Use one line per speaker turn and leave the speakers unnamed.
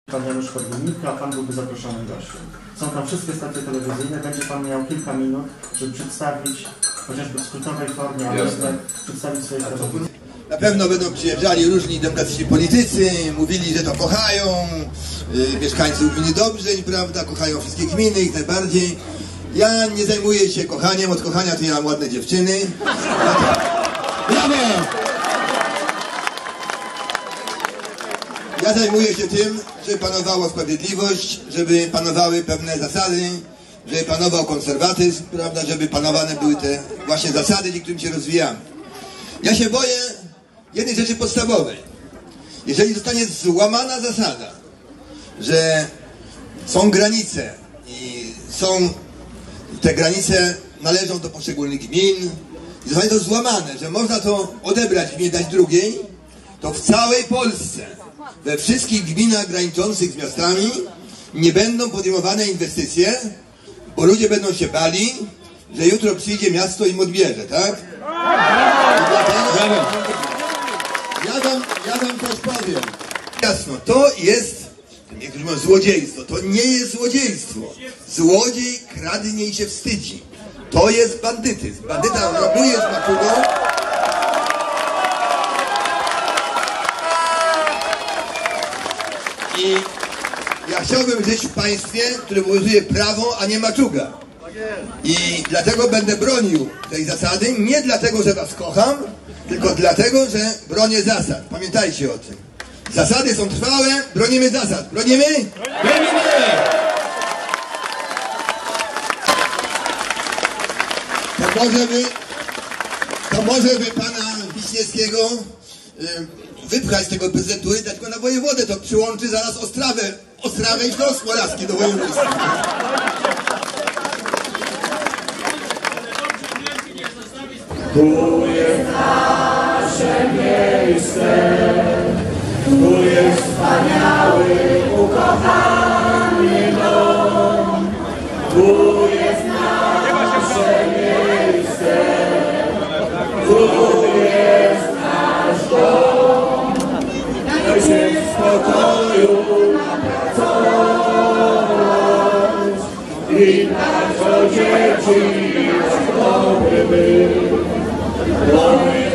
Pan Janusz Korwin-Mikke, a Pan byłby zaproszonym gościem. Są tam wszystkie stacje telewizyjne, będzie Pan miał kilka minut, żeby przedstawić, chociażby w skrótowej formie, ale przedstawić swoje propozycje.
Na pewno będą przyjeżdżali różni demokratyczni politycy, mówili, że to kochają mieszkańców gminy Dobrzeń, prawda, kochają wszystkie gminy, ich najbardziej. Ja nie zajmuję się kochaniem, od kochania to ja mam ładne dziewczyny. Brawo! Ja zajmuję się tym, żeby panowała sprawiedliwość, żeby panowały pewne zasady, żeby panował konserwatyzm, prawda, żeby panowane były te właśnie zasady, dzięki którym się rozwijamy. Ja się boję jednej rzeczy podstawowej. Jeżeli zostanie złamana zasada, że są granice i te granice należą do poszczególnych gmin i zostanie to złamane, że można to odebrać gminie, dać drugiej, to w całej Polsce, we wszystkich gminach graniczących z miastami nie będą podejmowane inwestycje, bo ludzie będą się bali, że jutro przyjdzie miasto i im odbierze, tak? Ja wam coś powiem. Jasno, to jest, niektórzy mówią złodziejstwo, to nie jest złodziejstwo. Złodziej kradnie i się wstydzi. To jest bandytyzm. Bandyta rabuje z maczugą. I ja chciałbym żyć w państwie, które obowiązuje prawo, a nie maczuga. I dlatego będę bronił tej zasady, nie dlatego, że was kocham, tylko dlatego, że bronię zasad. Pamiętajcie o tym. Zasady są trwałe, bronimy zasad. Bronimy? Bronimy! To może by pana Wiśniewskiego wypchać z tego prezydentury, dać go na wojewodę, to przyłączy zaraz Ostrawę i Śląsk Morawski do województwa.
Tu jest nasze miejsce, tu jest wspaniały, ukochany dom. Tu jest nasze miejsce, tu jest nasz dom. Chcemy w spokoju pracować i dać do dzieci dobry byt.